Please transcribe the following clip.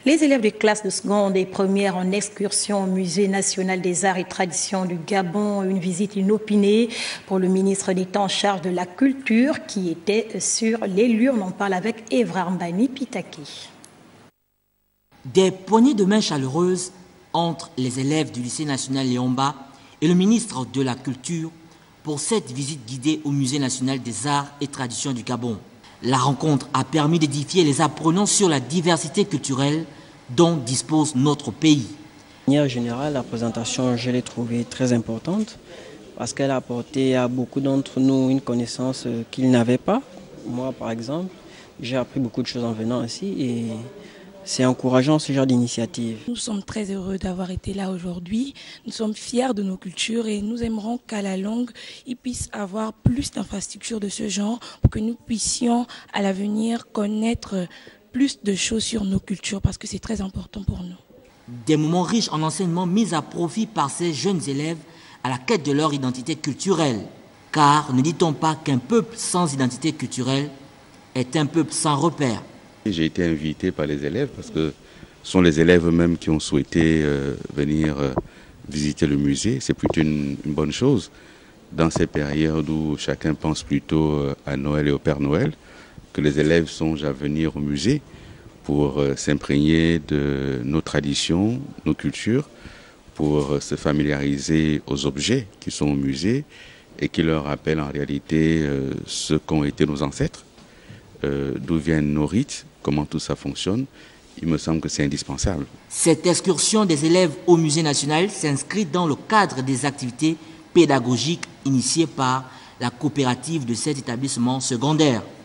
Les élèves de classe de seconde et première en excursion au Musée national des arts et traditions du Gabon, une visite inopinée pour le ministre d'État en charge de la culture qui était sur les lieux. On en parle avec Evra Mbani Pitaki. Des poignées de main chaleureuses entre les élèves du lycée national Léomba et le ministre de la Culture pour cette visite guidée au Musée national des arts et traditions du Gabon. La rencontre a permis d'édifier les apprenants sur la diversité culturelle dont dispose notre pays. De manière générale, la présentation, je l'ai trouvée très importante parce qu'elle a apporté à beaucoup d'entre nous une connaissance qu'ils n'avaient pas. Moi, par exemple, j'ai appris beaucoup de choses en venant ici et c'est encourageant ce genre d'initiative. Nous sommes très heureux d'avoir été là aujourd'hui. Nous sommes fiers de nos cultures et nous aimerons qu'à la longue, il puisse avoir plus d'infrastructures de ce genre pour que nous puissions à l'avenir connaître plus de choses sur nos cultures parce que c'est très important pour nous. Des moments riches en enseignements mis à profit par ces jeunes élèves à la quête de leur identité culturelle. Car ne dit-on pas qu'un peuple sans identité culturelle est un peuple sans repère? J'ai été invité par les élèves parce que ce sont les élèves eux-mêmes qui ont souhaité venir visiter le musée. C'est plutôt une bonne chose dans ces périodes où chacun pense plutôt à Noël et au Père Noël, que les élèves songent à venir au musée pour s'imprégner de nos traditions, nos cultures, pour se familiariser aux objets qui sont au musée et qui leur rappellent en réalité ce qu'ont été nos ancêtres, d'où viennent nos rites, comment tout ça fonctionne. Il me semble que c'est indispensable. Cette excursion des élèves au Musée national s'inscrit dans le cadre des activités pédagogiques initiées par la coopérative de cet établissement secondaire.